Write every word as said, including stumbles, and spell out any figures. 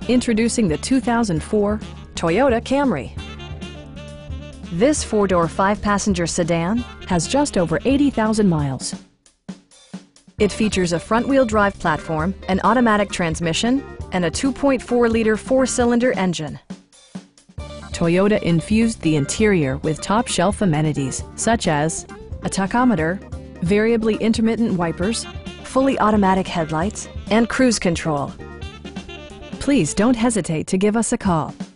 Introducing the two thousand four Toyota Camry. This four-door, five-passenger sedan has just over eighty thousand miles. It features a front-wheel drive platform, an automatic transmission, and a two point four liter four-cylinder engine. Toyota infused the interior with top-shelf amenities such as a tachometer, variably intermittent wipers, fully automatic headlights, and cruise control. Please don't hesitate to give us a call.